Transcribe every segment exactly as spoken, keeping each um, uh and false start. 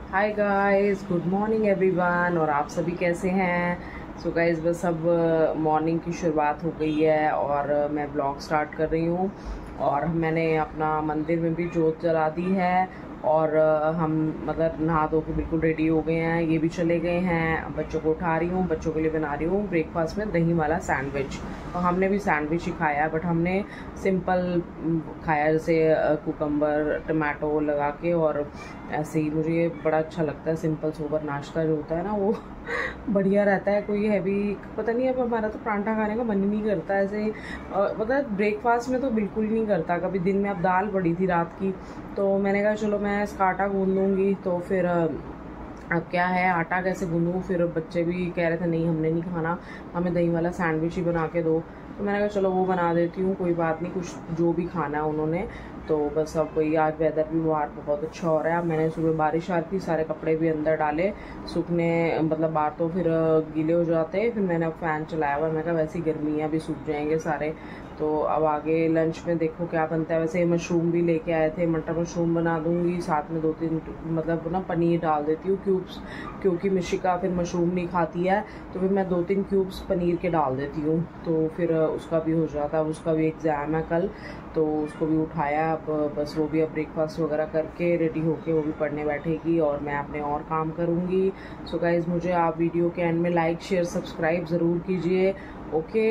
हाय guys, good morning everyone. और आप सभी कैसे हैं? सो गाइस, बस अब मॉर्निंग की शुरुआत हो गई है और uh, मैं ब्लॉग स्टार्ट कर रही हूँ। और मैंने अपना मंदिर में भी जोत जला दी है और uh, हम मतलब नहा धो के बिल्कुल रेडी हो गए हैं। ये भी चले गए हैं। बच्चों को उठा रही हूँ, बच्चों के लिए बना रही हूँ ब्रेकफास्ट में दही वाला सैंडविच। तो हमने भी सैंडविच ही खाया, बट हमने सिंपल खाया, जैसे कुकम्बर टमाटो लगा के। और ऐसे ही मुझे बड़ा अच्छा लगता है, सिंपल सोबर नाश्ता जो होता है ना वो बढ़िया रहता है। कोई हैवी पता नहीं, अब हमारा तो परांठा खाने का मन ही नहीं करता ऐसे। मतलब ब्रेकफास्ट में तो बिल्कुल ही नहीं करता। कभी दिन में अब दाल पड़ी थी रात की, तो मैंने कहा चलो मैं इसका आटा गूंद लूँगी। तो फिर अब क्या है, आटा कैसे गूंदूँ? फिर बच्चे भी कह रहे थे नहीं हमने नहीं खाना, हमें दही वाला सैंडविच ही बना के दो। तो मैंने कहा चलो वो बना देती हूँ, कोई बात नहीं, कुछ जो भी खाना है उन्होंने। तो बस अब वही, आज वेदर भी बाहर बहुत अच्छा हो रहा है। अब मैंने सुबह बारिश आ रही थी, सारे कपड़े भी अंदर डाले सूखने, मतलब बाहर तो फिर गीले हो जाते हैं। फिर मैंने अब फ़ैन चलाया हुआ, मैं कहा वैसी गर्मी है अभी सूख जाएंगे सारे। तो अब आगे लंच में देखो क्या बनता है। वैसे मशरूम भी लेके आए थे, मटर मशरूम बना दूंगी, साथ में दो तीन मतलब ना पनीर डाल देती हूँ क्यूब्स, क्योंकि मिशिका फिर मशरूम नहीं खाती है। तो फिर मैं दो तीन क्यूब्स पनीर के डाल देती हूँ, तो फिर उसका भी हो जाता है। उसका भी एग्ज़ाम है कल, तो उसको भी उठाया। अब बस वो भी अब ब्रेकफास्ट वगैरह करके रेडी होके वो भी पढ़ने बैठेगी और मैं अपने और काम करूँगी। सो गाइज़, मुझे आप वीडियो के एंड में लाइक शेयर सब्सक्राइब ज़रूर कीजिए। ओके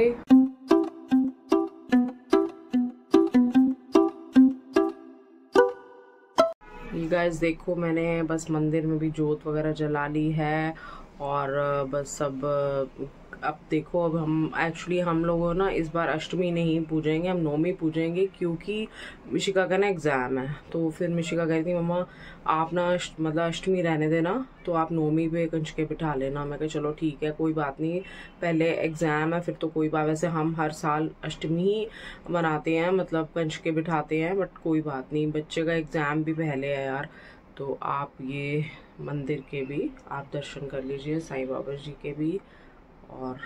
गाइस, देखो मैंने बस मंदिर में भी जोत वगैरह जला ली है। और बस अब अब देखो, अब हम एक्चुअली हम लोगों ना इस बार अष्टमी नहीं पूजेंगे, हम नौमी पूजेंगे, क्योंकि मिशिका का ना एग्ज़ाम है। तो फिर मिशिका कह रही थी मम्मा आप ना मतलब अष्टमी रहने देना, तो आप नौमी पे कंजके बिठा लेना। मैं कहा चलो ठीक है, कोई बात नहीं, पहले एग्ज़ाम है फिर तो कोई बात। वैसे हम हर साल अष्टमी ही मनाते हैं, मतलब कंजके बिठाते हैं, बट कोई बात नहीं, बच्चे का एग्ज़ाम भी पहले है यार। तो आप ये मंदिर के भी आप दर्शन कर लीजिए, साईं बाबा जी के भी। और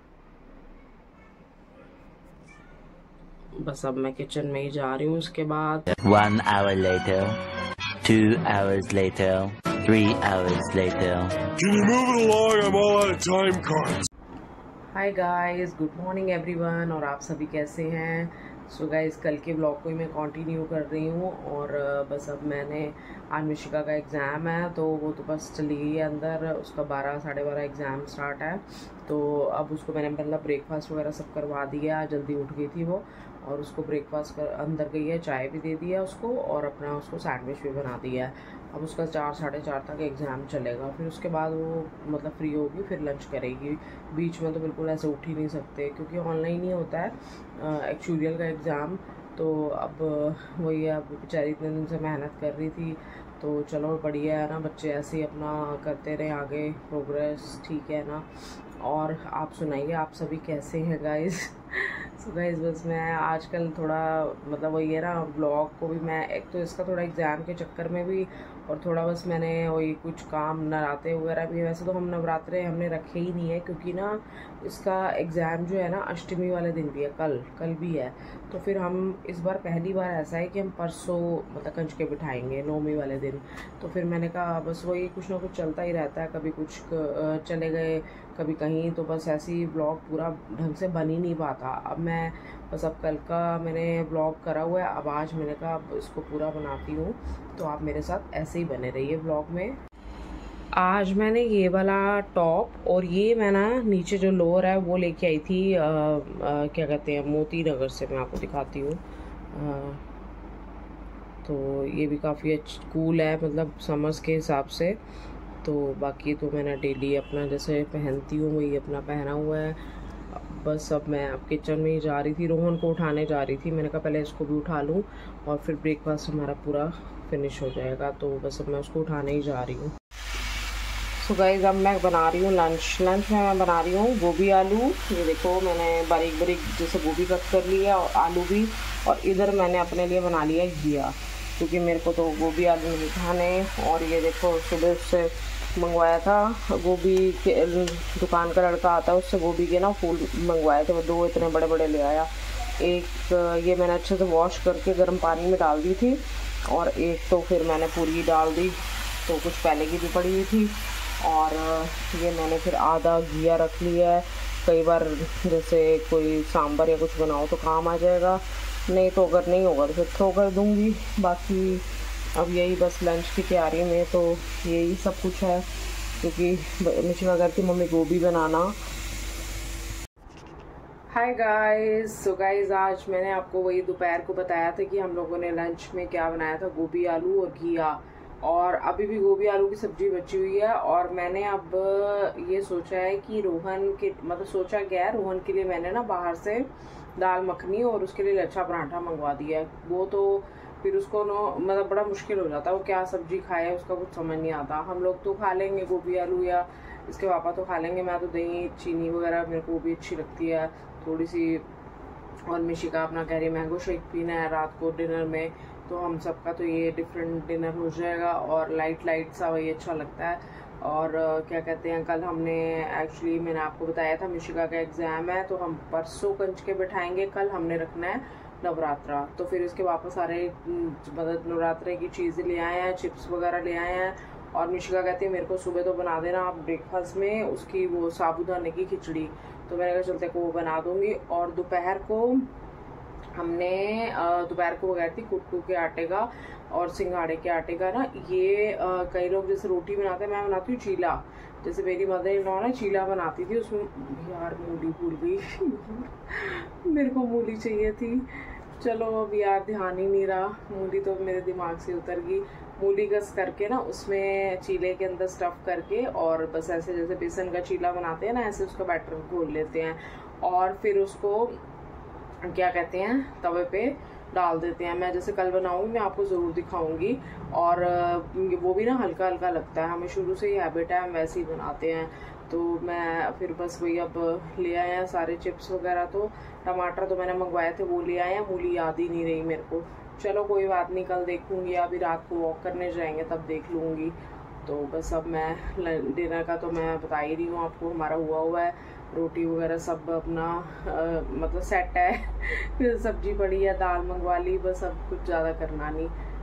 बस अब मैं किचन में ही जा रही हूँ। उसके बाद One hour later, two hours later, three hours later. Can you move it along? I'm all out of time cards. Hi guys, good morning everyone. और आप सभी कैसे हैं? सो so गाइस, कल के ब्लॉग को ही मैं कंटिन्यू कर रही हूँ। और बस अब मैंने आज मिशिका का एग्ज़ाम है, तो वो तो बस चली गई है अंदर, उसका बारह साढ़े बारह एग्ज़ाम स्टार्ट है। तो अब उसको मैंने मतलब ब्रेकफास्ट वगैरह सब करवा दिया, जल्दी उठ गई थी वो, और उसको ब्रेकफास्ट कर अंदर गई है, चाय भी दे दिया उसको और अपना उसको सैंडविच भी बना दिया है। अब उसका चार साढ़े चार तक एग्ज़ाम चलेगा, फिर उसके बाद वो मतलब फ्री होगी, फिर लंच करेगी। बीच में तो बिल्कुल ऐसे उठ ही नहीं सकते, क्योंकि ऑनलाइन ही होता है एक्चुअल का एग्ज़ाम। तो अब वही, अब बेचारी इतने दिन से मेहनत कर रही थी, तो चलो बढ़िया है ना, बच्चे ऐसे ही अपना करते रहे आगे प्रोग्रेस, ठीक है ना। और आप सुनाइए, आप सभी कैसे हैं गाइस? सो गाइस, बस मैं आजकल थोड़ा मतलब वही है ना, ब्लॉग को भी मैं, एक तो इसका थोड़ा एग्ज़ाम के चक्कर में भी, और थोड़ा बस मैंने वही कुछ काम नवरात्रे वगैरह भी, वैसे तो हम नवरात्रे हमने रखे ही नहीं है, क्योंकि ना इसका एग्ज़ाम जो है ना अष्टमी वाले दिन भी है, कल कल भी है। तो फिर हम इस बार पहली बार ऐसा है कि हम परसों मतलब कंजके बिठाएंगे नौमी वाले दिन। तो फिर मैंने कहा बस वही कुछ ना कुछ चलता ही रहता है, कभी कुछ चले गए कभी कहीं, तो बस ऐसे ही ब्लॉग पूरा ढंग से बन ही नहीं पाता। अब मैं बस अब कल का मैंने ब्लॉग करा हुआ है, अब आज मैंने कहा अब इसको पूरा बनाती हूँ, तो आप मेरे साथ ऐसे ही बने रहिए ब्लॉग में। आज मैंने ये वाला टॉप और ये मैं ना नीचे जो लोअर है वो लेके आई थी, आ, आ, क्या कहते हैं, मोती नगर से। मैं आपको दिखाती हूँ। तो ये भी काफ़ी अच्छा कूल है, मतलब समर्स के हिसाब से। तो बाकी तो मैंने डेली अपना जैसे पहनती हूँ वही अपना पहना हुआ है। बस अब मैं अब किचन में ही जा रही थी, रोहन को उठाने जा रही थी। मैंने कहा पहले इसको भी उठा लूँ और फिर ब्रेकफास्ट हमारा पूरा फिनिश हो जाएगा। तो बस अब मैं उसको उठाने ही जा रही हूँ। सो गाइस, अब मैं बना रही हूँ लंच। लंच में मैं बना रही हूँ गोभी आलू। ये देखो मैंने बारीक बारीक जैसे गोभी कट कर लिया और आलू भी। और इधर मैंने अपने लिए बना लिया घिया, क्योंकि मेरे को तो गोभी आलू नहीं खाने। और ये देखो सुबह से मंगवाया था गोभी के, दुकान का लड़का आता है उससे गोभी के ना फूल मंगवाए थे, वो दो इतने बड़े बड़े ले आया। एक ये मैंने अच्छे से वॉश करके गर्म पानी में डाल दी थी, और एक तो फिर मैंने पूरी डाल दी तो कुछ पहले की भी पड़ी हुई थी। और ये मैंने फिर आधा घिया रख लिया है, कई बार जैसे कोई सांभर या कुछ बनाओ तो काम आ जाएगा, नहीं तो अगर नहीं होगा तो फिर थ्रो कर दूँगी। बाकी अब यही बस लंच की तैयारी में तो यही सब कुछ है, क्योंकि मिशिका करती मम्मी गोभी बनाना। हाय गाइस, सो गाइस आज मैंने आपको वही दोपहर को बताया था कि हम लोगों ने लंच में क्या बनाया था, गोभी आलू और घिया। और अभी भी गोभी आलू की सब्जी बची हुई है। और मैंने अब ये सोचा है कि रोहन के मतलब सोचा गया रोहन के लिए मैंने ना बाहर से दाल मखनी और उसके लिए लच्छा पराठा मंगवा दिया है। वो तो फिर उसको नो मतलब बड़ा मुश्किल हो जाता है, वो क्या सब्जी खाए उसका कुछ समझ नहीं आता। हम लोग तो खा लेंगे गोभी आलू, या इसके पापा तो खा लेंगे, मैं तो दही चीनी वगैरह मेरे को भी अच्छी लगती है थोड़ी सी। और मिशिका अपना कह रही मैंगो शेक पीना है रात को डिनर में, तो हम सबका तो ये डिफरेंट डिनर हो जाएगा। और लाइट लाइट सा वही अच्छा लगता है। और क्या कहते हैं, कल हमने एक्चुअली मैंने आपको बताया था मिशिका का एग्ज़ाम है, तो हम परसों कंच के बैठाएंगे, कल हमने रखना है नवरात्रा। तो फिर इसके वापस सारे मतलब नवरात्रे की चीज़ें ले आए हैं, चिप्स वगैरह ले आए हैं। और मिशिका कहती है मेरे को सुबह तो बना देना आप ब्रेकफास्ट में उसकी वो साबूदाने की खिचड़ी, तो मैंने कहा चलते को वो बना दूंगी। और दोपहर को हमने दोपहर को वगैरह थी कुट्टू के आटे का और सिंघाड़े के आटे का ना, ये आ, कई लोग जैसे रोटी बनाते हैं, मैं बनाती हूँ चीला। जैसे मेरी मदर इन लॉ ने चीला बनाती थी, उसमें यार मूली भूल गई मेरे को मूली चाहिए थी, चलो अब यार ध्यान ही नहीं रहा, मूली तो मेरे दिमाग से उतर गई। मूली कस करके ना उसमें चीले के अंदर स्टफ करके और बस ऐसे जैसे बेसन का चीला बनाते हैं ना, ऐसे उसका बैटर घोल लेते हैं और फिर उसको क्या कहते हैं तवे पे डाल देते हैं। मैं जैसे कल बनाऊंगी मैं आपको ज़रूर दिखाऊंगी। और वो भी ना हल्का हल्का लगता है, हमें शुरू से ही हैबिट है, हम वैसे ही बनाते हैं। तो मैं फिर बस वही अब ले आए हैं सारे चिप्स वगैरह। तो टमाटर तो मैंने मंगवाए थे वो ले आए हैं, मूली याद ही नहीं रही मेरे को। चलो कोई बात नहीं, कल देखूंगी, अभी रात को वॉक करने जाएंगे तब देख लूँगी। तो बस अब मैं डिनर का तो मैं बता ही रही हूँ आपको, हमारा हुआ हुआ है, रोटी वगैरह सब अपना आ, मतलब सेट है फिर सब्जी पड़ी है, दाल मंगवा ली, बस अब कुछ ज़्यादा करना नहीं।